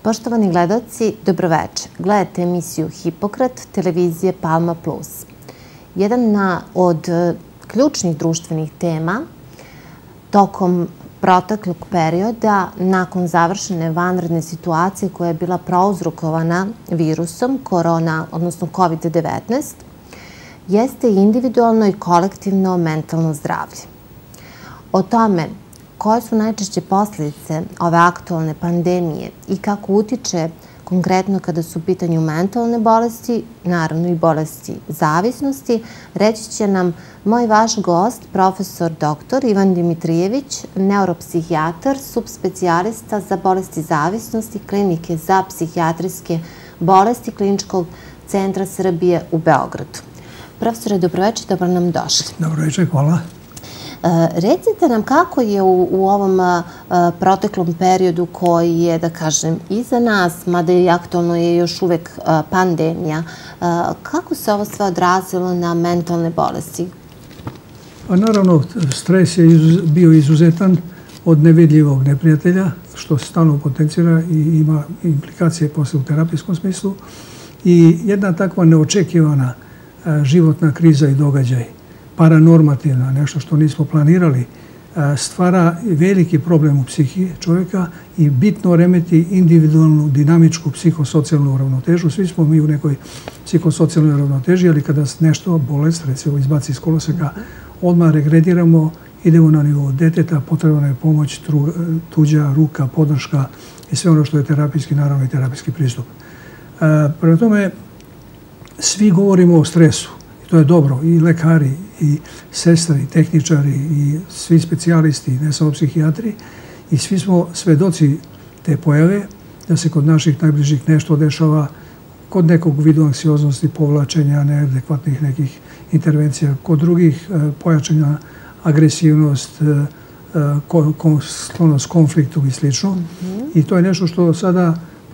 Poštovani gledaoci, dobroveče. Gledajte emisiju Hipokrat, televizije Palma Plus. Jedna od ključnih društvenih tema tokom proteklog perioda, nakon završene vanredne situacije koja je bila prouzrokovana virusom korona, odnosno COVID-19, jeste individualno i kolektivno mentalno zdravlje. O tome koje su najčešće posljedice ove aktualne pandemije i kako utiče konkretno kada su u pitanju mentalne bolesti, naravno i bolesti zavisnosti, reći će nam moj vaš gost, profesor dr. Ivan Dimitrijević, neuropsihijatar, subspecijalista za bolesti zavisnosti Klinike za psihijatrijske bolesti Kliničkog centra Srbije u Beogradu. Profesore, dobroveče, dobro nam došli. Dobroveče, hvala. Recite nam kako je u ovom proteklom periodu koji je, da kažem, iza nas, mada i aktualno je još uvek pandemija, kako se ovo sve odrazilo na mentalne bolesti? Pa naravno, stres je bio izuzetan od nevidljivog neprijatelja, što se stalno potencira i ima implikacije posle u terapijskom smislu. I jedna takva neočekivana životna kriza i događaj, paranormativna, nešto što nismo planirali, stvara veliki problem u psihiji čovjeka i bitno remeti individualnu, dinamičku, psihosocijalnu ravnotežu. Svi smo mi u nekoj psihosocijalnoj ravnoteži, ali kada nešto, bolest, recimo izbaci iz koloseka, odmah regrediramo, idemo na nivou deteta, potrebna je pomoć, tuđa ruka, podrška i sve ono što je terapijski, naravno i terapijski pristup. Prema tome, svi govorimo o stresu. To je dobro, i lekari, i sestre, i tehničari, i svi specijalisti, ne samo psihijatri. I svi smo svedoci te pojave, da se kod naših najbližih nešto dešava, kod nekog vidu anksioznosti, povlačenja, neadekvatnih nekih intervencija, kod drugih pojačanja agresivnost, sklonost konfliktu i slično. I to je nešto što sada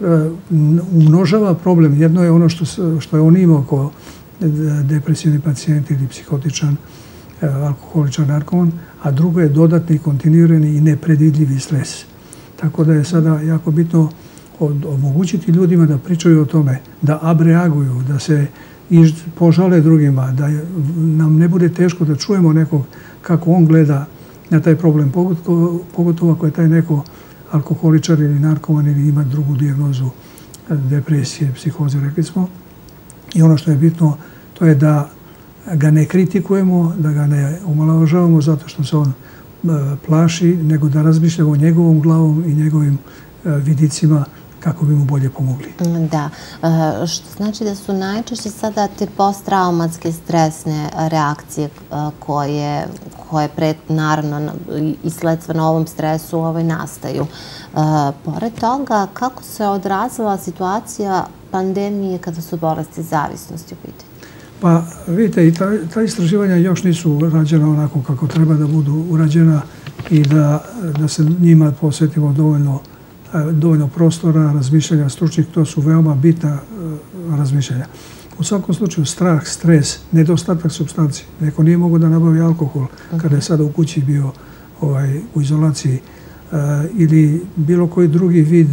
umnožava problem. Jedno je ono što je on imao kao depresivni pacijent ili psihotičan, alkoholičan, narkoman, a drugo je dodatni, kontinuirani i nepredvidljivi stres. Tako da je sada jako bitno omogućiti ljudima da pričaju o tome, da abreaguju, da se požale drugima, da nam ne bude teško da čujemo nekog kako on gleda na taj problem, pogotovo ako je taj neko alkoholičar ili narkoman ili ima drugu dijagnozu depresije, psihoze, rekli smo. I ono što je bitno, to je da ga ne kritikujemo, da ga ne omalovažavamo zato što se on plaši, nego da razmišljamo njegovom glavom i njegovim vidicima kako bi mu bolje pomogli. Da, što znači da su najčešće sada te posttraumatske stresne reakcije koje naravno i sledstveno ovom stresu nastaju. Pored toga, kako se odrazila situacija pandemije kada su bolesti zavisnosti u pitanju? Pa vidite, i ta istraživanja još nisu urađena onako kako treba da budu urađena i da se njima posvetimo dovoljno prostora, razmišljanja stručnih. To su veoma bitna razmišljanja. U svakom slučaju strah, stres, nedostatak supstanci. Neko nije mogo da nabavi alkohol kada je sada u kući bio u izolaciji ili bilo koji drugi vid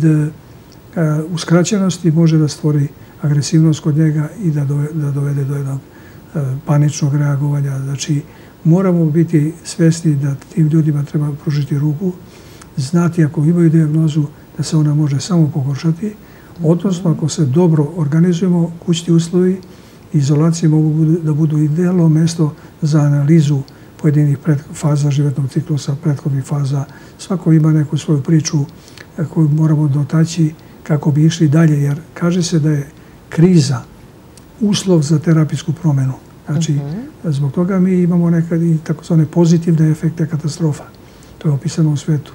uskraćenosti može da stvori agresivnost kod njega i da dovede do jednog paničnog reagovanja. Znači, moramo biti svesni da tim ljudima treba pružiti ruku, znati ako imaju dijagnozu da se ona može samo pogoršati, odnosno ako se dobro organizujemo, kućni uslovi i izolacije mogu da budu idealno mesto za analizu pojedinih faza životnog ciklusa, prethodnih faza. Svako ima neku svoju priču koju moramo dotaći kako bi išli dalje, jer kaže se da je kriza uslov za terapijsku promjenu. Znači, zbog toga mi imamo nekad i takozvane pozitivne efekte katastrofa. To je opisano u svetu,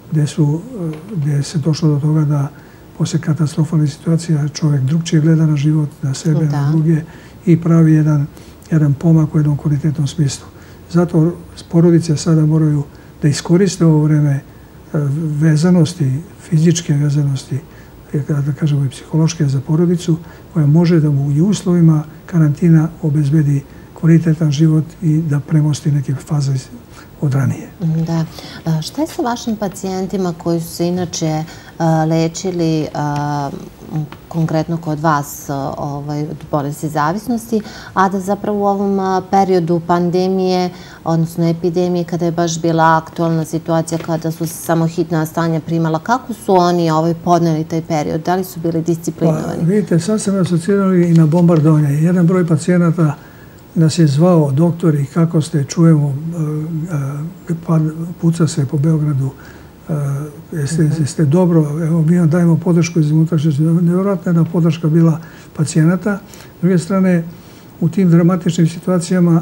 gdje se došlo do toga da posle katastrofalne situacije čovjek drugčije gleda na život, na sebe, na druge i pravi jedan pomak u jednom kvalitetnom smislu. Zato porodice sada moraju da iskoriste ovo vreme vezanosti, fizičke vezanosti, da kažemo i psihološke za porodicu, koja može da mu i uslovima karantina obezbedi kvalitetan život i da premosti neke faze od ranije. Da. Šta je sa vašim pacijentima koji su se inače lečili konkretno kod vas od bolesti zavisnosti, a da zapravo u ovom periodu pandemije, odnosno epidemije, kada je baš bila aktualna situacija, kada su se samo hitna stanja primala, kako su oni podneli taj period? Da li su bili disciplinovani? Vidite, sad sam asocirali i na bombardovanje. Jedan broj pacijenata nas je zvao doktori, kako ste, čujemo, puca se po Beogradu, jeste dobro, evo mi vam dajemo podršku iz unutrašnjosti. Nevjerojatna je podrška bila pacijenata. S druge strane, u tim dramatičnim situacijama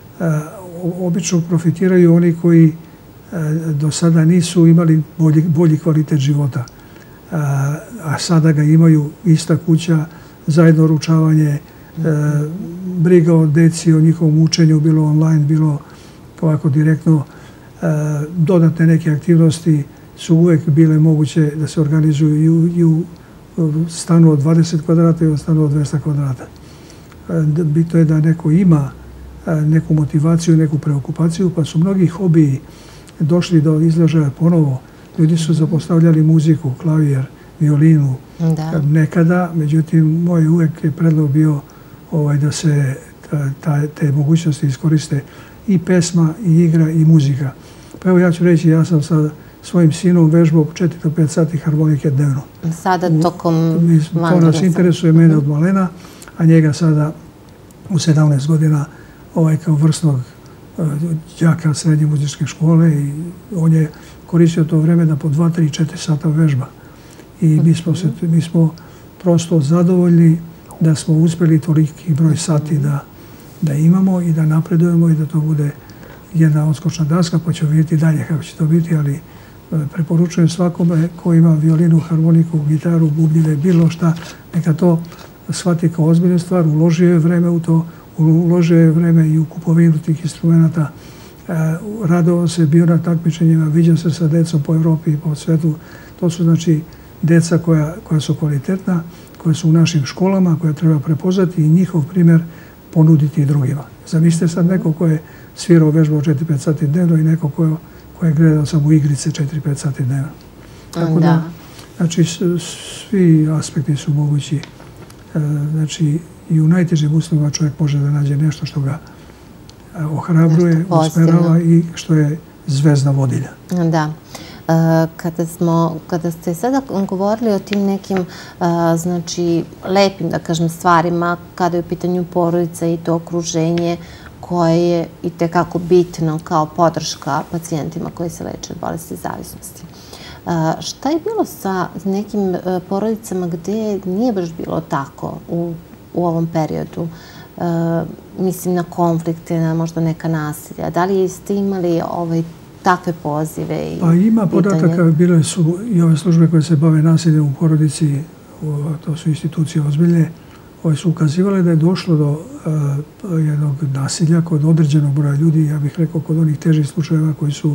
obično profitiraju oni koji do sada nisu imali bolji kvalitet života, a sada ga imaju, ista kuća, zajedno ručavanje, briga o deci, o njihovom učenju, bilo online, bilo ovako direktno. Dodatne neke aktivnosti su uvek bile moguće da se organizuju i u stanu od 20 kvadrata i u stanu od 200 kvadrata. Bitno je da neko ima neku motivaciju, neku preokupaciju, pa su mnogi hobiji došli do izražaja ponovo. Ljudi su zapostavljali muziku, klavir, violinu nekada, međutim, moj uvek je predlog bio da se te mogućnosti iskoriste i pesma, i igra, i muzika. Pa evo ja ću reći, ja sam sa svojim sinom vežbao 4 do 5 sati harmonike dnevno. Sada tokom To nas interesuje, mene od malena, a njega sada u 17 godina kao vrsnog đaka srednje muzičke škole i on je koristio to vreme da po 2, 3, 4 sata vežba. I mi smo prosto zadovoljni da smo uspjeli toliki broj sati da imamo i da napredujemo i da to bude jedna odskočna daska, pa ćemo vidjeti dalje kako će to biti, ali preporučujem svakome ko ima violinu, harmoniku, gitaru, bubnjeve, bilo šta, neka to shvati kao ozbiljnu stvar, uložio je vreme u to, uložio je vreme i u kupovinu tih instrumenta, radovao se, bio na takmičenjima, viđao se sa decom po Evropi i po svetu. To su znači deca koja su kvalitetna, koja su u našim školama, koja treba prepoznati i njihov primjer ponuditi i drugima. Zamislite sad neko ko je svirao vežbao 4-5 sati dnevno i neko ko je gledao samo igrice 4-5 sati dnevno. Tako da, znači, svi aspekti su mogući. Znači, i u najtežim uslovima čovjek može da nađe nešto što ga ohrabruje, usmerava i što je zvezda vodilja. Da. Kada ste sada govorili o tim nekim, znači, lepim, da kažem, stvarima, kada je u pitanju porodica i to okruženje koje je i tekako bitno kao podrška pacijentima koji se leče od bolesti zavisnosti. Šta je bilo sa nekim porodicama gdje nije baš bilo tako u ovom periodu? Mislim na konflikte, na možda neka nasilja. Da li ste imali takve pozive? Pa ima podataka, bile su i ove službe koje se bave nasiljem u porodici, to su institucije ozbiljne, su ukazivale da je došlo do jednog nasilja kod određenog broja ljudi, ja bih rekao kod onih težih slučajeva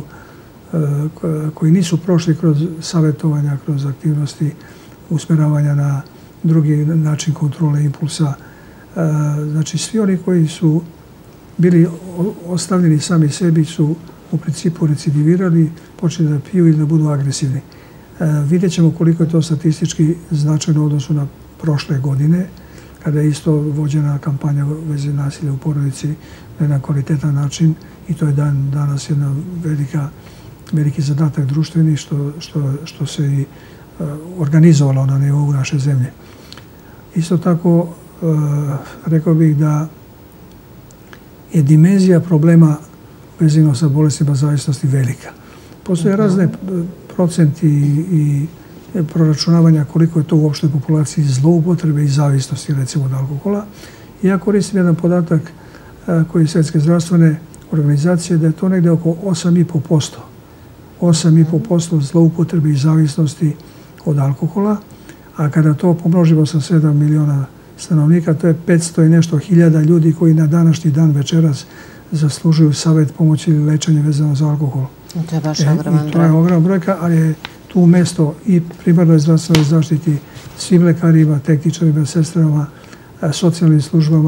koji nisu prošli kroz savjetovanja, kroz aktivnosti usmjeravanja na drugi način kontrole impulsa. Znači, svi oni koji su bili ostavljeni sami sebi su u principu recidivirali, počeli da piju ili da budu agresivni. Vidjet ćemo koliko je to statistički značajno u odnosu na prošle godine, kada je isto vođena kampanja veze nasilja u porodici na jedan kvalitetan način i to je danas jedna veliki zadatak društveni što se i organizovalo na nivou naše zemlje. Isto tako, rekao bih da je dimenzija problema vezano sa bolestima zavisnosti velika. Postoje razne procenti i proračunavanja koliko je to u opštoj populaciji zloupotrebe i zavisnosti, recimo od alkohola. I ja koristim jedan podatak koji je Svjetske zdravstvene organizacije da je to negde oko 8,5%. 8,5% zloupotrebe i zavisnosti od alkohola, a kada to pomnožimo sa 7 miliona stanovnika, to je 500 i nešto hiljada ljudi koji na današnji dan večeras zaslužuju savjet, pomoć ili lečenje vezano za alkohol. To je baš ogroman broj. To je ogromna brojka, ali je tu mesto i primarnoj zdravstvenoj zaštiti, svim lekarima, tehničarima, sestrama, socijalnim službama,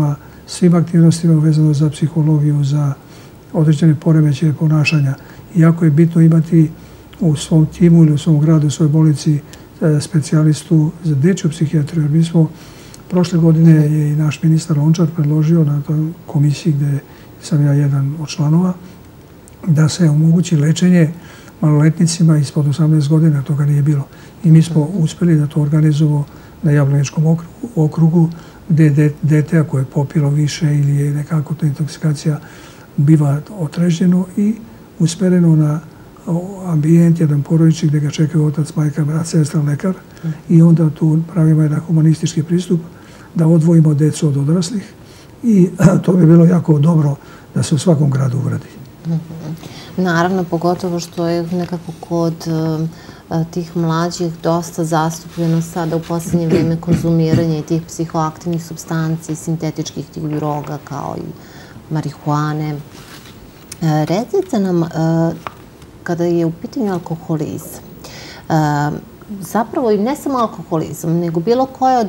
svim aktivnostima vezano za psihologiju, za određene poremećaje ponašanja. Jako je bitno imati u svom timu ili u svom gradu, u svojoj bolnici specijalistu za dečju psihijatriju. Mi smo prošle godine je i naš ministar Lončar predložio na toj komisiji gde sam ja jedan od članova da se omogući lečenje maloletnicima ispod 18 godina, toga nije bilo. I mi smo uspeli da to organizujemo na Jablaničkom okrugu gde dete ako je popilo više ili je nekako ta intoksikacija biva otrežnjeno i usmereno na ambijent, jedan porodični gdje ga čekaju otac, majka, brat, sestra, lekar i onda tu pravimo jedan humanistički pristup da odvojimo decu od odraslih i to bi bilo jako dobro da se u svakom gradu uradi. Naravno, pogotovo što je nekako kod tih mlađih dosta zastupljeno sada u posljednje vrijeme konzumiranje tih psihoaktivnih supstanci, sintetičkih tih droga kao i marihuane. Recite nam, kada je u pitanju alkoholizam, zapravo i ne samo alkoholizam, nego bilo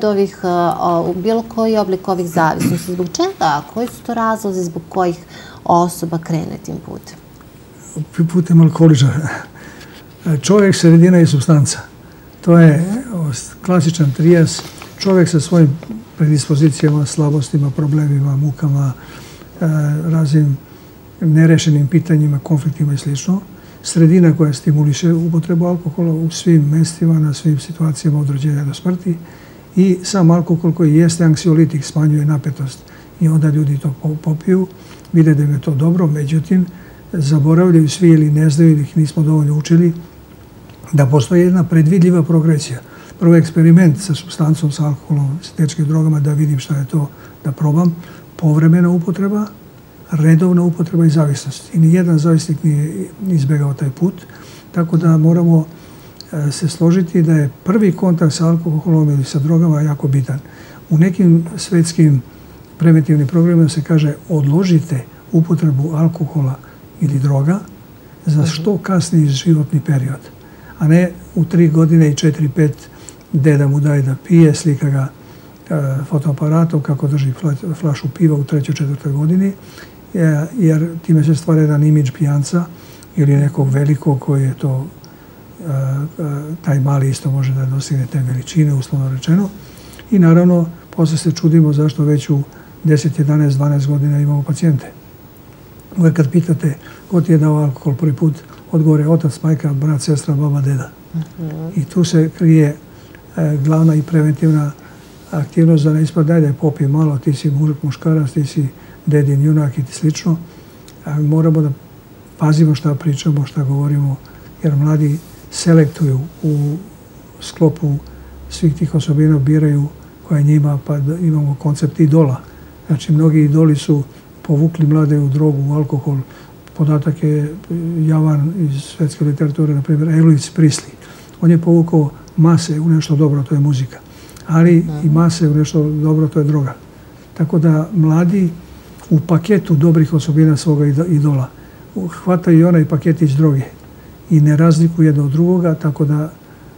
koji oblik ovih zavisnosti. Zbog čega? Koji su to razlozi zbog kojih osoba krene tim putem? Putem alkoholičara. Čovjek, sredina i supstanca. To je klasičan trijas. Čovjek sa svojim predispozicijama, slabostima, problemima, mukama, raznim nerešenim pitanjima, konfliktima i sl. Sredina koja stimuliše upotrebu alkohola u svim mestima, na svim situacijama od rođenja do smrti i sam alkohol koji jeste anksiolitik, smanjuje napetost i onda ljudi to popiju, vide da im je to dobro, međutim zaboravljaju svi ili ne znaju ili ih nismo dovoljno učili da postoji jedna predvidljiva progresija. Prvo eksperiment sa supstancom, sa alkoholom, sintetičkim drogama da vidim šta je to, da probam, povremena upotreba, redovna upotreba i zavisnost. I nijedan zavisnik nije izbjegao taj put, tako da moramo se složiti da je prvi kontakt sa alkoholom ili sa drogama jako bitan. U nekim svetskim preventivnim programima se kaže odložite upotrebu alkohola ili droga za što kasniji životni period, a ne u 3 godine i 4-5 deda mu daje da pije, slika ga fotoaparatom kako drži flašu piva u 3. 4. godini, jer time se stvara jedan imidž pijanca ili nekog velikog koji je to, taj mali isto može da dostigne te veličine, uslovno rečeno. I naravno, posle se čudimo zašto već u 10, 11, 12 godina imamo pacijente. Uvijek kad pitate ko ti je dao alkohol prvi put, odgovore otac, majka, brat, sestra, baba, deda. I tu se krije glavna i preventivna aktivnost da ne ispada daj da je popije malo, ti si muškarac, ti si dedin junak i slično. Moramo da pazimo šta pričamo, šta govorimo, jer mladi selektuju u sklopu svih tih osobina, biraju koja njima, pa imamo koncept idola. Znači, mnogi idoli su povukli mlade u drogu, u alkohol. Podatak je javan iz svetske literature, na primjer, Elvis Presley. On je povukao mase u nešto dobro, to je muzika. Ali i mase u nešto dobro, to je droga. Tako da mladi u paketu dobrih osobina svoga idola hvataju i onaj paketić droge i ne razlikuju jedno od drugoga, tako da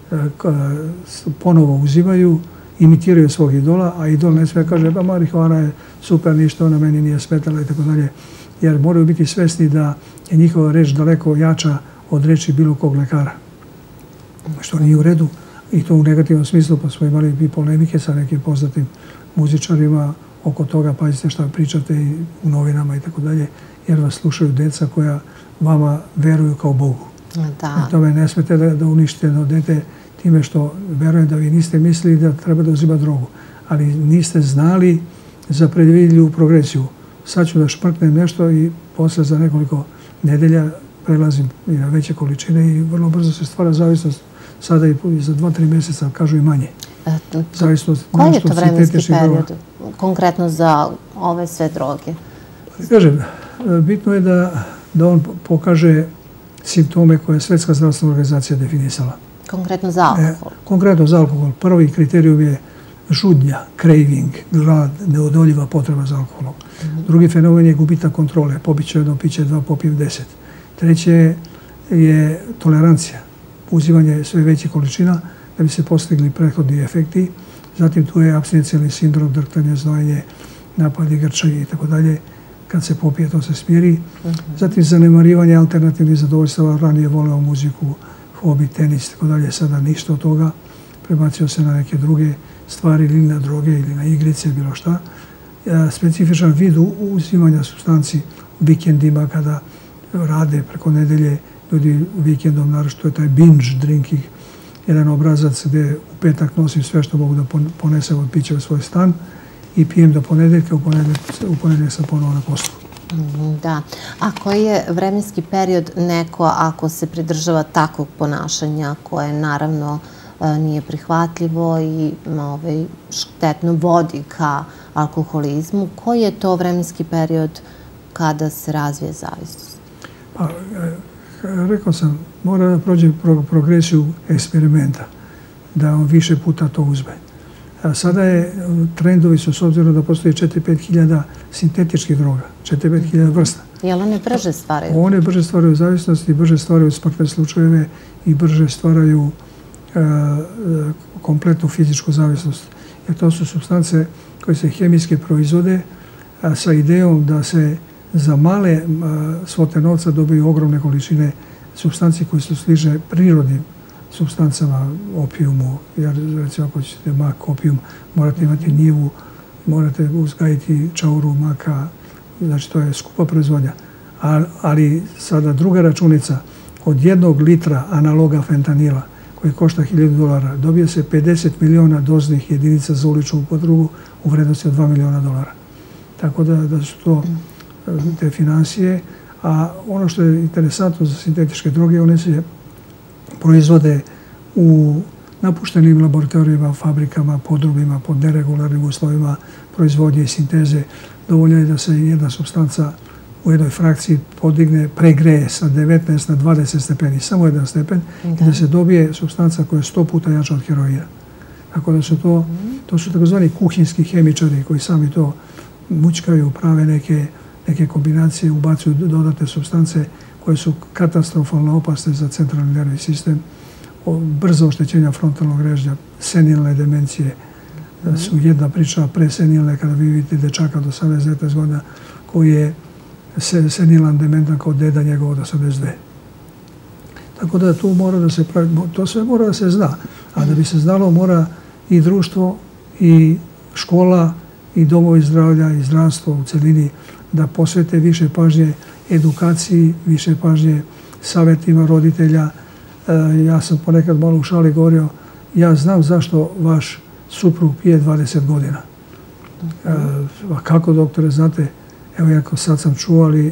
ponovo uzimaju, imitiraju svog idola, a idol ne sve kaže pa marihuana je super, ništa ona meni nije smetala i tako dalje. Jer moraju biti svesni da je njihova reč daleko jača od reči bilo kog lekara. Što nije u redu i to u negativnom smislu, pa smo imali i polemike sa nekim poznatim muzičarima oko toga, pazite šta pričate i u novinama i tako dalje, jer vas slušaju deca koja vama veruju kao Bogu. Na tome ne smete da uništite jedno dete time što verujem da vi niste mislili da treba da uzima drogu, ali niste znali za predvidljivu progresiju. Sad ću da šprknem nešto i posle za nekoliko nedelja prelazim i na veće količine i vrlo brzo se stvara zavisnost. Sada i za 2-3 mjeseca, kažu i manje. Koji je to vremenski period konkretno za ove sve droge? Kažem, bitno je da on pokaže simptome koje je Svetska zdravstvena organizacija definisala. Konkretno za alkohol? Konkretno za alkohol. Prvi kriterijum je žudnja, craving, glad, neodoljiva potreba za alkoholom. Drugi fenomen je gubitak kontrole. Popiću jedno piće, 2, popijem 10. Treće je tolerancija. Uzimanje sve većih količina da bi se postigli prethodni efekti. Zatim tu je apstinencijalni sindrom, drhtanje, znojenje, napadi grčaji i tako dalje. Kad se popije, to se smiri. Zatim zanemarivanje alternativnih zadovoljstava. Ranije voleo muziku, hobi, tenis i tako dalje. Sada ništa od toga. Prebacio se na neke druge stvari ili na droge ili na igrice, bilo šta. Specifičan vid uzimanja supstanci u vikendima kada rade preko nedelje. Ljudi vikendom, naročito je taj binge drinking, jedan obrazac gde u petak nosim sve što mogu da ponesem od pića u svoj stan i pijem do ponedeljka, u ponedeljak sam ponovo na poslu. Da. A koji je vremenski period neko ako se pridržava takvog ponašanja koje naravno nije prihvatljivo i štetno vodi ka alkoholizmu? Koji je to vremenski period kada se razvije zavisnost? Pa, rekao sam, mora da prođe progresiju eksperimenta, da on više puta to uzme. Sada trendovi su, s obzirom da postoji 4-5 hiljada sintetičkih droga, 4-5 hiljada vrsta. Jel one brže stvaraju? One brže stvaraju zavisnost i brže stvaraju smrtne slučajeve i brže stvaraju kompletnu fizičku zavisnost. Jer to su supstance koje se hemijski proizvode sa idejom da se za male svote novca dobiju ogromne količine supstanci koji su sliže prirodnim supstancama, opijumu. Jer recimo ako ćete mak, opijum, morate imati njivu, morate uzgajiti čauru maka, znači to je skupa proizvodnja. Ali sada druga računica, od 1 litra analoga fentanila koji košta $1000, dobije se 50 miliona doznih jedinica za uličnu upotrebu u vrednosti od $2 miliona. Tako da su to te financije. A ono što je interesantno za sintetičke droge, one se proizvode u napuštenim laboratorijima, fabrikama, podrumima, pod neregularnim uslovima proizvodnje i sinteze. Dovoljno je da se jedna supstanca u jednoj frakciji podigne, pregreje sa 19 na 20 stepeni, samo 1 stepen, i da se dobije supstanca koja je 100 puta jača od heroina. Tako da su to su takozvani kuhinjski hemičari koji sami to mućkaju, prave neke kombinacije, ubacuju dodatne supstance koje su katastrofalno opasne za centralni nervni sistem, brzo oštećenja frontalnog režnja, senilne demencije su jedna priča, presenilne, kada vi vidite dečaka od 18-19 godina koji je senilan dementan kao deda njegov od 82. Tako da tu mora da se pravi, to sve mora da se zna, a da bi se znalo mora i društvo i škola i domovi zdravlja i zdravstvo u celini da posvete više pažnje edukaciji, više pažnje savjetima roditelja. Ja sam ponekad malo u šali govorio, ja znam zašto vaš suprug pije 20 godina. A kako, doktore, znate? Evo, jako sad sam čuo, ali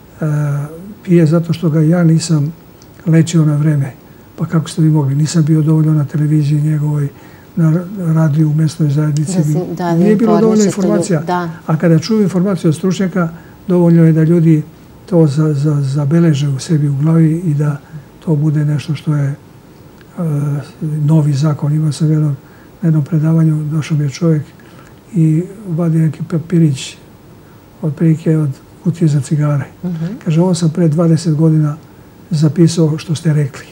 pije zato što ga ja nisam lečio na vreme. Pa kako ste vi mogli? Nisam bio dovoljno na televiziji njegovoj, na radiju u mesnoj zajednici. Nije bilo dovoljno informacija. A kada čuju informaciju od stručnjaka, dovoljno je da ljudi to zabeleže u sebi u glavi i da to bude nešto što je novi zakon. Imao sam na jednom predavanju, došao mi je čovjek i vadi neki papirić otprilike od kutije za cigare. Kaže, ovo sam pre 20 godina zapisao što ste rekli.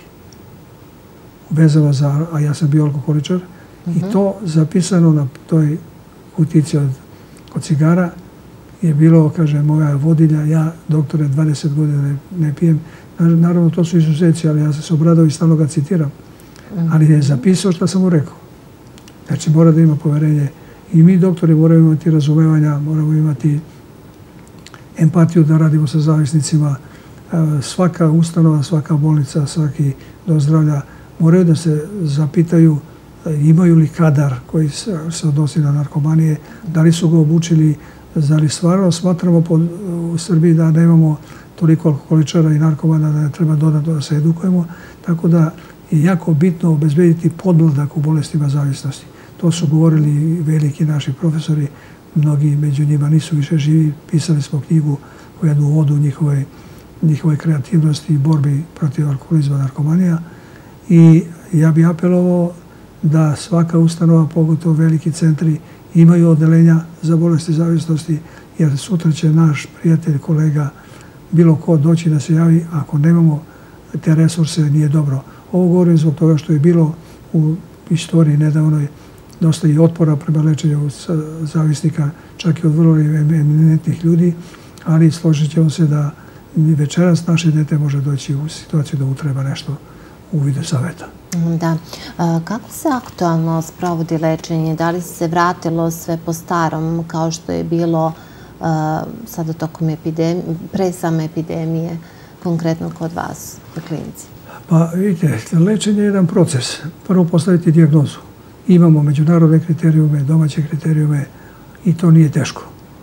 Vezano za, a ja sam bio alkoholičar, i to zapisano na toj kutici od cigara je bilo, kaže, moja vodilja, ja, doktore, 20 godina ne pijem. Naravno, to su izuzeci, ali ja sam se obradao i stalno ga citiram. Ali je zapisao što sam mu rekao. Znači, mora da ima poverenje. I mi, doktori, moramo imati razumevanja, moramo imati empatiju da radimo sa zavisnicima. Svaka ustanova, svaka bolnica, svaki dom zdravlja moraju da se zapitaju imaju li kadar koji se odnosi na narkomanije, da li su ga obučili, da li stvarno smatramo u Srbiji da nemamo toliko alkoholičara i narkomana da treba dodatno da se edukujemo, tako da je jako bitno obezbediti podmladak u bolestima zavisnosti. To su govorili veliki naši profesori, mnogi među njima nisu više živi, pisali smo knjigu u jednu uvodu njihove kreativnosti i borbi protiv alkoholizma i narkomanija. I ja bih apelovao da svaka ustanova, pogotovo veliki centri, imaju odelenja za bolesti zavisnosti, jer sutra će naš prijatelj, kolega, bilo ko doći da se javi, ako nemamo te resurse, nije dobro. Ovo govorim zbog toga što je bilo u istoriji nedavnoj dosta i otpora prema lečenju zavisnika, čak i od vrlo eminentnih ljudi, ali složit ćemo se da večeras naše dete može doći u situaciju da mu treba nešto u vidu saveta. Da. Kako se aktualno sprovodi lečenje? Da li se vratilo sve po starom kao što je bilo sada tokom epidemije, pre same epidemije, konkretno kod vas u klinici? Pa vidite, lečenje je jedan proces. Prvo postaviti dijagnozu. Imamo međunarodne kriterijume, domaće kriterijume i to nije teško.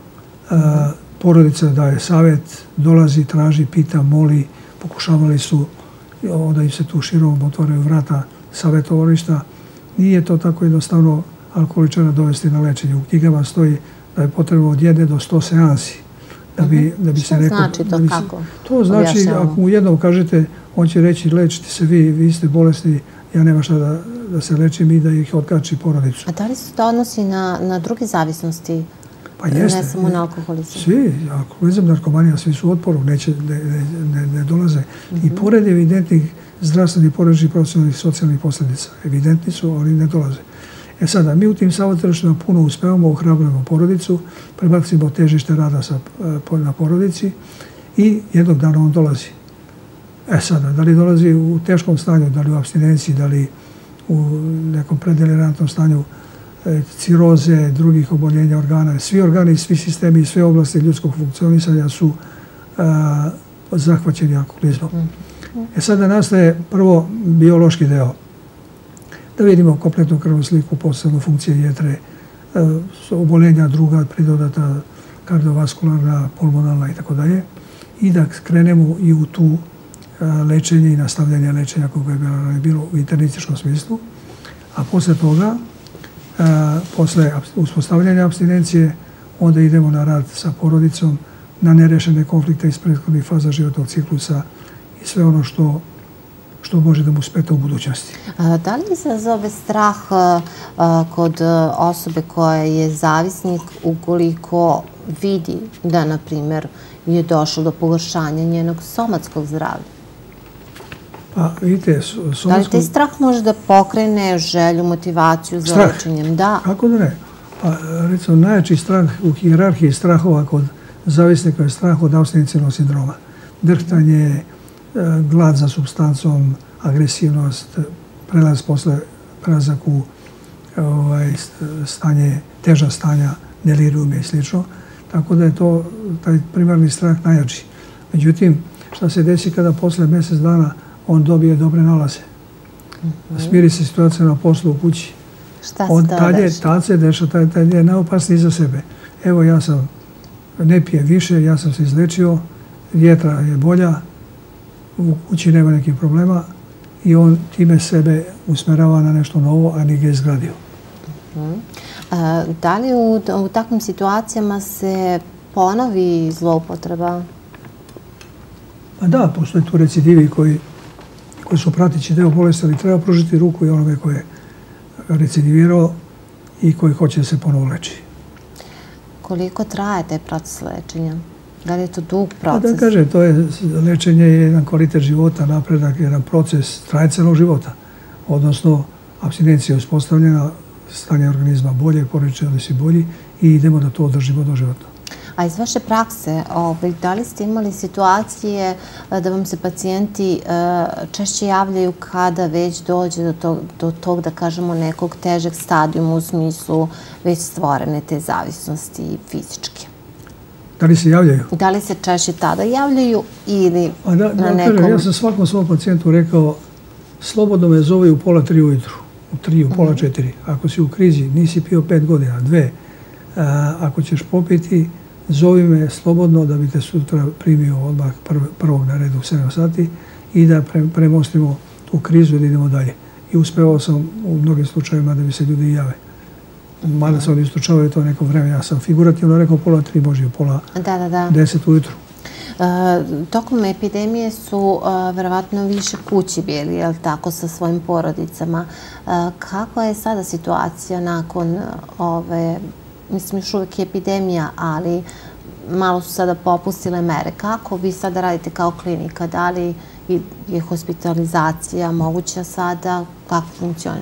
Porodica daje savjet, dolazi, traži, pita, moli, pokušavali su, onda im se tu širom otvaraju vrata savjetovališta. Nije to tako jednostavno alkoholičara dovesti na lečenje. U knjigama stoji da je potrebno od 1 do 100 seansi. Šta znači to kako? To znači, ako mu jednom kažete, on će reći lečite se vi ste bolesni, ja nema šta da se lečim i da ih otkači porodicu. A da li se to odnosi na druge zavisnosti? Pa jeste. Ne samo na alkoholizam? Svi, alkoholizam, narkomanija, svi su u otporu, ne dolaze. I pored evidentnih zdravstvenih, porodičnih, profesionalnih i socijalnih posljedica, evidentni su, oni ne dolaze. Sada, mi u tim savjetovalištima puno uspevamo, ohrabrujemo porodicu, prebacimo težište rada na porodici i jednog dana on dolazi. Sada, da li dolazi u teškom stanju, da li u apstinenciji, da li u nekom predelirantnom stanju ciroze, drugih oboljenja organa. Svi organi, svi sistemi i sve oblasti ljudskog funkcionisanja su zahvaćeni alkoholizmom. Sada nastaje prvo biološki deo. Da vidimo kompletnu krvnu sliku, posebno funkcije jetre, oboljenja druga, pridodata, kardiovaskularna, pulmonalna itd. I da krenemo i u tu lečenje i nastavljanje lečenja koga je bilo u internističkom smislu. A posle toga, posle uspostavljanja apstinencije, onda idemo na rad sa porodicom, na nerešene konflikte iz prethodnih faza životnog ciklusa i sve ono što može da mu smeta u budućnosti. Da li izazove strah kod osobe koja je zavisnik ukoliko vidi da, na primjer, je došlo do pogoršanja njenog somatskog zdravlja? Pa, vidite, Da li taj strah može da pokrene želju, motivaciju za lečenjem? Da. Kako da ne? Pa, recimo, najjači strah u hijerarhiji strahova kod zavisnika je strah od apstinencijnog sindroma. Drhtanje, glad za supstancom, agresivnost, prelazak u stanje, teža stanja, delirijume i sl. Tako da je to taj primarni strah najjači. Međutim, šta se desi kada posle mjesec dana on dobije dobre nalaze? Smiri se situacija na poslu u kući. Šta se to deša? Tad se deša, tad je najopasniji za sebe. Evo, ja sam, ne pijem više, ja sam se izlečio, jetra je bolja, u kući nema nekih problema i on time sebe usmerava na nešto novo, a nije ga izgradio. Da li u takvim situacijama se ponovi zloupotreba? Pa da, postoje tu recidivi koji su pratići deo bolesti, ali treba pružiti ruku i onome koji je recidivirao i koji hoće da se ponovo leči. Koliko traje taj proces lečenja? Da li je to dug proces? Da kažem, to je lečenje je jedan kvalitet života, napredak, jedan proces, traje celog života. Odnosno, apstinencija je uspostavljena, stanje organizma bolje, porodični odnosi bolji i idemo da to održimo doživotno. A iz vaše prakse, da li ste imali situacije da vam se pacijenti češće javljaju kada već dođe do tog, da kažemo, nekog težeg stadijuma u smislu već stvorene te zavisnosti fizičke? Da li se javljaju? Da li se češće tada javljaju ili na nekom... Ja sam svakom svom pacijentu rekao, slobodno me zove u 2:30 ujutru, u 3, u 3:30. Ako si u krizi, nisi pio 5 godina, 2. Ako ćeš popiti, zovi me slobodno da bi te sutra primio odmah prvog na redu u 7 sati i da premostimo tu krizu i da idemo dalje. I uspevao sam u mnogim slučajevima da mi se ljudi jave. Mada se oni istučavaju to neko vreme. Ja sam figurativno rekao 2:30, može i 9:30 ujutru. Tokom epidemije su verovatno više kući bili, je li tako, sa svojim porodicama. Kakva je sada situacija nakon ove, mislim, još uvijek je epidemija, ali malo su sada popustile mere. Kako vi sada radite kao klinika? Da li je hospitalizacija moguća sada? Kako funkcioniše?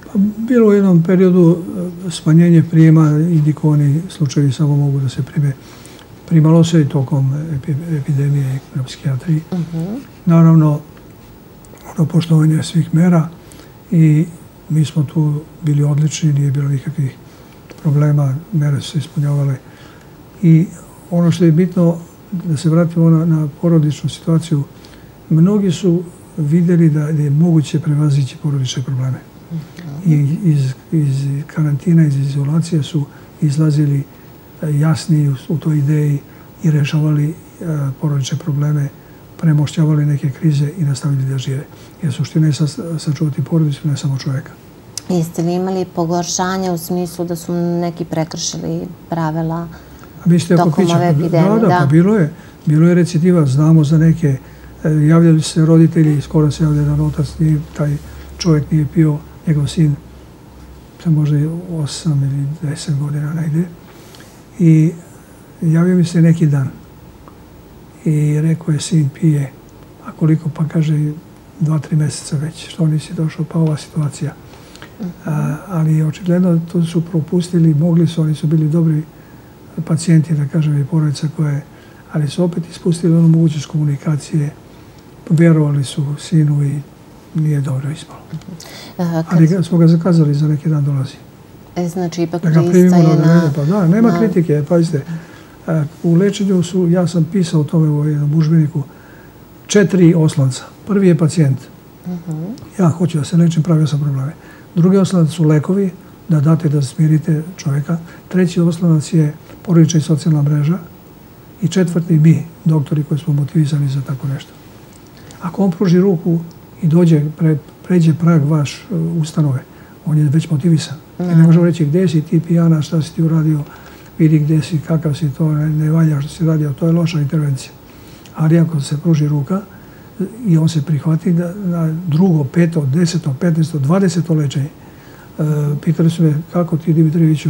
Bilo u jednom periodu smanjenje prijema, indikovani slučajevi samo mogu da se prime. Primalo se i tokom epidemije na psihijatriji. Naravno, poštovanje svih mera i mi smo tu bili odlični, nije bilo nikakvih problema, mere su se ispunjavale. I ono što je bitno, da se vratimo na porodičnu situaciju, mnogi su vidjeli da je moguće prevazići porodične probleme. I iz karantina, iz izolacije su izlazili jasniji u toj ideji i rešavali porodične probleme, premošćavali neke krize i nastavili da žive. Jer suština je sačuvati porodicu, ne samo čovjeka. Jeste li imali pogoršanje u smislu da su neki prekršili pravila tokom ove epidemije? Da, bilo je recidiva. Znamo za neke, javljali se roditelji, skoro se javljali da otac taj čovjek nije pio, njegov sin, možda 8 ili 10 godina negdje. I javio mi se neki dan i rekao je, sin pije, a koliko, pa kaže 2-3 mjeseca već, što nisi došao, pa ova situacija. Ali očigledno to su propustili, mogli su, oni su bili dobri pacijenti, da kažem, i porodica koje, ali su opet ispustili onu mogućnost komunikacije, vjerovali su sinu i nije dobro ispalo. Ali smo ga zakazali, za neki dan dolazi. Znači, ipak pristaje na... Pa da, nema kritike, pazite. U lečenju su, ja sam pisao o tome u jednom udžbeniku, 4 oslanca. Prvi je pacijent. Ja hoću da se lečim, pravio sam probleme. Drugi oslanac su lekovi, da date da smirite čovjeka. Treći oslanac je porodična i socijalna mreža. I četvrti mi, doktori koji smo motivisani za tako nešto. Ako on pruži ruku i pređe prag vaš ustanove, on je već motivisan. I ne možemo reći gdje si ti pijana, šta si ti uradio, vidi gdje si, kakav si to, ne valja što si radio, to je loša intervencija. Ali ako se pruži ruka i on se prihvati na drugo, 5., 10., 15., 20. lečenje, pitali su me kako ti, Dimitrijeviću,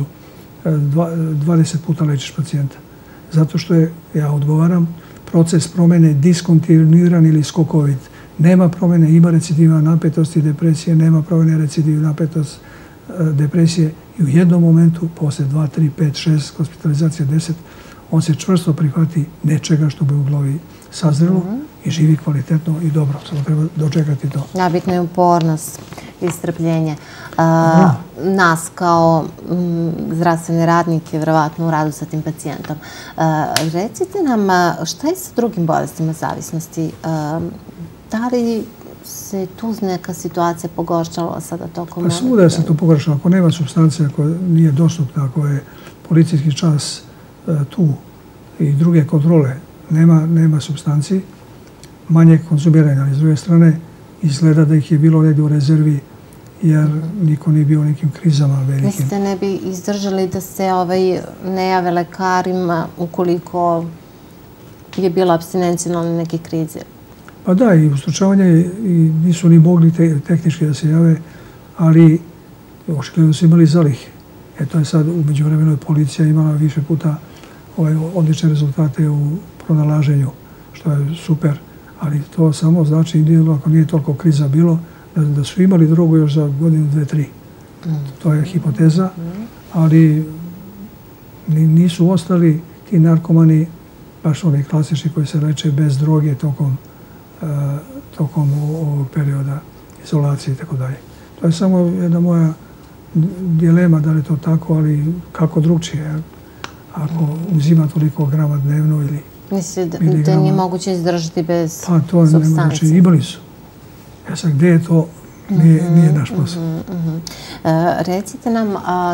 20 puta lečiš pacijenta. Zato što je, ja odgovaram, proces promjene diskontinuiran ili skokovit. Nema promjene, ima recidiva napetosti, depresije, nema promjene recidiva napetost, depresije i u jednom momentu, posle 2, 3, 5, 6, hospitalizacija 10, on se čvrsto prihvati nečega što bi u glavi sazrelo i živi kvalitetno i dobro. Samo treba dočekati to. Ja, bitno je upornost i strpljenje. Nas kao zdravstvene radnike, vjerovatno u radu sa tim pacijentom. Recite nam, šta je sa drugim bolestima zavisnosti? Da li se tu neka situacija pogoršala sada tokom... Pa svuda se to pogoršala. Ako nema supstancija koja nije dostupna, ako je policijski čas tu i druge kontrole, nema supstanciji, manje konzumiranja. Ali s druge strane, izgleda da ih je bilo negdje u rezervi, jer niko nije bio u nekim krizama velikim. Mislite, ne bi izdržali da se ne jave lekarima ukoliko je bila apstinencionalne neke krize? Pa da, i ustručavanje nisu ni mogli tehnički da se jave, ali očigledno su imali zalihe. To je sad u međuvremenu policija imala više puta odlične rezultate u pronalaženju, što je super, ali to samo znači individualno, ako nije toliko kriza bilo, da su imali drogu još za godinu, 2, 3. To je hipoteza, ali nisu ostali ti narkomani, baš oni klasični koji se leče bez droge tokom ovog perioda izolacije i tako dalje. To je samo jedna moja dilema da li je to tako, ali kako drugčije. Ako uzima toliko grama dnevno ili mislite da nije moguće izdržati bez supstancije? Pa to znači imali su. Sad gdje je to, nije naš posao. Recite nam,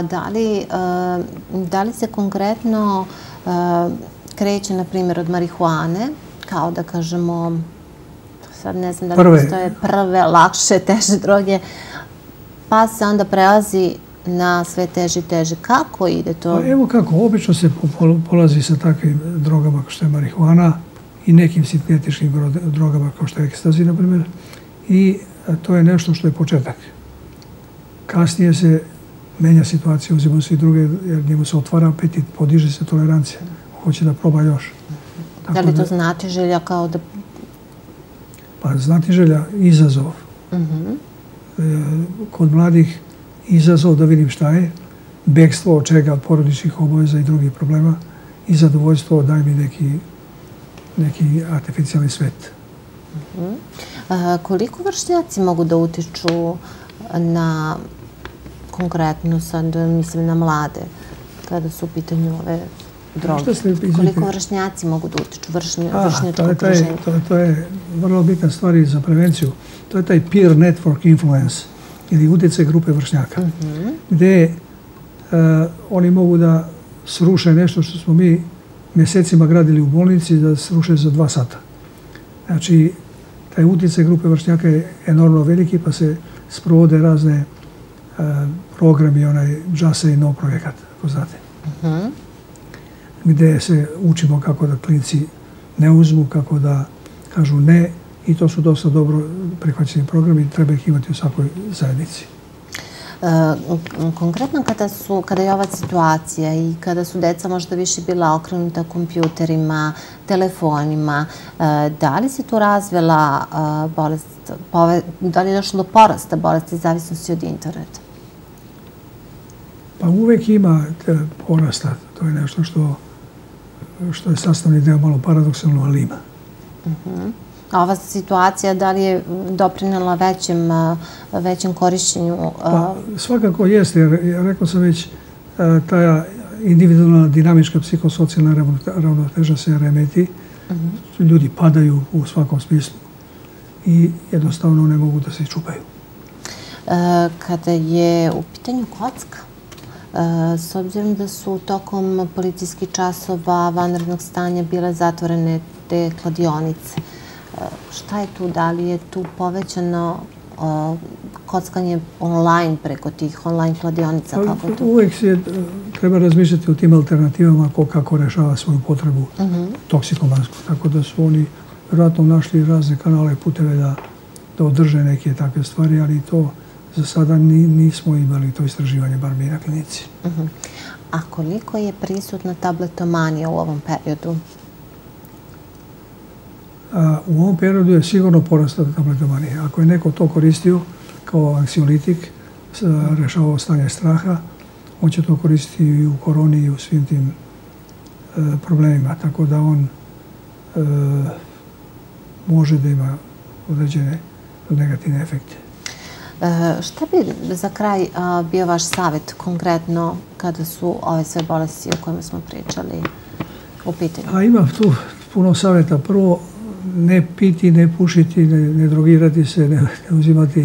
da li se konkretno kreće, na primjer, od marihuane, kao da kažemo, sad ne znam da li postoje prve, lakše, teže droge, pa se onda prelazi na sve teže i teže. Kako ide to? Evo kako, obično se polazi sa takvim drogama kao što je marihuana i nekim sintetičkim drogama kao što je ekstazi, na primjer, i to je nešto što je početak. Kasnije se menja situacija, uzimo se i druge, jer njemu se otvara apetit, podiže se tolerancija, hoće da proba još. Da li to znatiželja kao da... Pa znatiželja, izazov. Kod mladih izazov da vidim šta je, bekstvo od čega, od porodičnih obaveza i drugih problema i zadovoljstvo daj mi neki artificijalni svet. Koliko vršnjaci mogu da utiču na, konkretno sad mislim na mlade, kada su u pitanju ove droge? Koliko vršnjaci mogu da utiču, vršnjačko okruženje? To je vrlo bitna stvar i za prevenciju. To je taj peer network influence ili utjecaj grupe vršnjaka, gde oni mogu da sruše nešto što smo mi mjesecima gradili u bolnici, da sruše za 2 sata. Znači, taj utjecaj grupe vršnjaka je enormno veliki, pa se sprovode razne programi, onaj Just Say No projekat, ako znate. Gde se učimo kako da klinci ne uzmu, kako da kažu ne, i to su dosta dobro prihvaćeni programi, treba ih imati u svakoj zajednici. Konkretno kada je ova situacija i kada su deca možda više bila okrenuta kompjuterima, telefonima, da li se tu razvila bolest, da li je došlo do porasta bolesti zavisnosti od interneta? Pa uvek ima porasta. To je nešto što je sastavni deo, malo paradoksalno, ali ima. A ova situacija, da li je doprinela većem korišćenju? Pa svakako jeste, jer rekao sam već, ta individualna dinamička psihosocijalna ravnoteža se remeti. Ljudi padaju u svakom smislu i jednostavno ne mogu da se čupaju. Kada je u pitanju kocka, s obzirom da su tokom policijskih časova vanrednog stanja bile zatvorene te kladionice, šta je tu, da li je tu povećano kockanje online preko tih online kladionica? Uvijek se treba razmišljati o tim alternativama kako rešava svoju potrebu toksikomansku. Tako da su oni vjerojatno našli razne kanale, puteve da održe neke takve stvari, ali to za sada nismo imali to istraživanje, bar mi na klinici. A koliko je prisutna tabletomanija u ovom periodu? U ovom periodu je sigurno porasta tabletomanije. Ako je neko to koristio kao anksiolitik, rešavao stanje straha, on će to koristiti i u koroni i u svim tim problemima. Tako da on može da ima određene negativne efekte. Šta bi za kraj bio vaš savjet konkretno kada su ove sve bolesti o kojima smo pričali u pitanju? Ima tu puno savjeta. Prvo, ne piti, ne pušiti, ne drogirati se, ne uzimati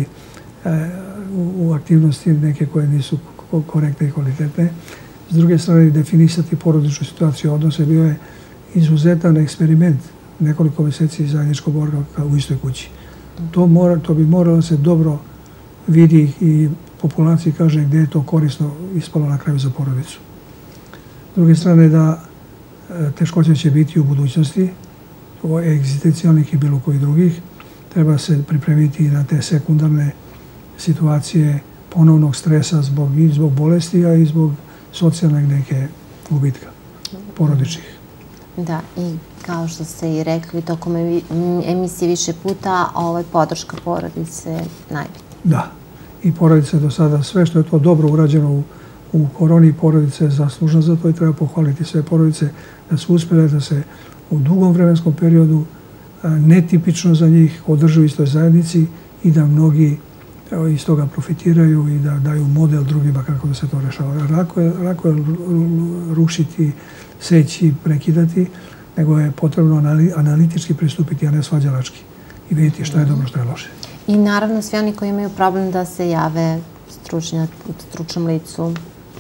u aktivnosti neke koje nisu korektne i kvalitetne. S druge strane, definisati porodičnu situaciju odnose. Bio je izuzetan eksperiment nekoliko mjeseci zajedničkog boravka u istoj kući. To bi moralo se dobro vidi i populaciji kaže gdje je to korisno ispalo na kraju za porodicu. S druge strane, da teškoće će biti u budućnosti, egzistencijalnih i bilo kojih drugih. Treba se pripremiti i na te sekundarne situacije ponovnog stresa zbog bolesti, a i zbog socijalnog neke gubitka porodičnih. Da, i kao što ste i rekli tokom emisije više puta, podrška porodice je najbitnija. Da, i porodice do sada, sve što je to dobro urađeno u koroni, porodice je zaslužna za to i treba pohvaliti sve porodice da su uspjele da se u dugom vremenskom periodu netipično za njih održe u istoj zajednici i da mnogi iz toga profitiraju i da daju model drugima kako da se to rešava. Lako je rušiti, seći, prekidati, nego je potrebno analitički pristupiti, a ne svađalački i vidjeti šta je dobro, šta je loše. I naravno svi oni koji imaju problem da se jave stručnom licu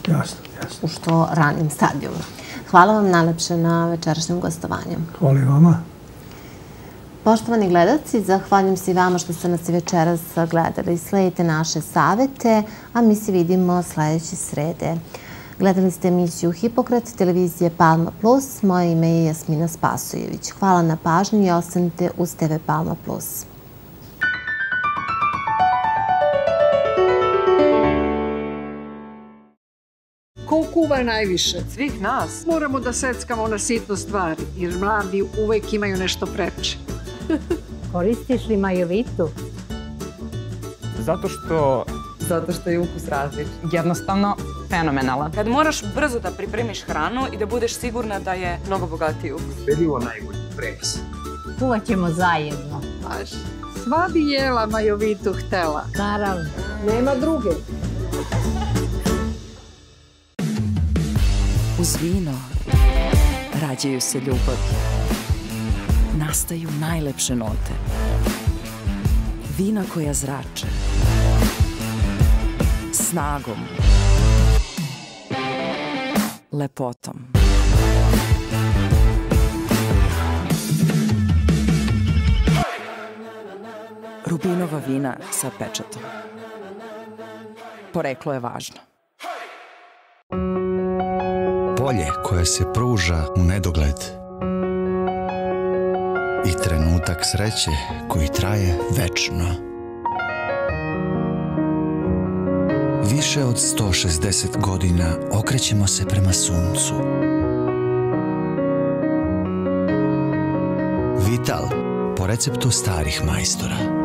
u što ranim stadijumu. Hvala vam najlepše na večerašnjem gostovanju. Hvala i vama. Poštovani gledalci, zahvaljujem se i vama što ste nas i večeras gledali. Sledite naše savete, a mi se vidimo sljedeće srede. Gledali ste emisiju Hipokrat, televizije Palma Plus. Moje ime je Jasmina Spasojević. Hvala na pažnji i ostanite uz TV Palma Plus. Ko kuva najviše? Svih nas. Moramo da seckamo na sitno stvari, jer mladi uvek imaju nešto preče. Koristiš li majovitu? Zato što zato što je ukus različit. Jednostavno, fenomenalan. Kad moraš brzo da pripremiš hranu i da budeš sigurna da je mnogo bogatiji ukus. Ubedljivo najbolji prenos. Kuvaćemo zajedno. Baš. Sva bi jela Majovitu htela. Naravno. Nema druge. Uz vino rađaju se ljubavi. Nastaju najlepše note. Vina koja zrače. Snagom. Lepotom. Rubinova vina sa pečatom. Poreklo je važno. Polje koje se pruža u nedogled i trenutak sreće koji traje večno. Više od 160 godina okrećemo se prema suncu. Vital, po receptu starih majstora.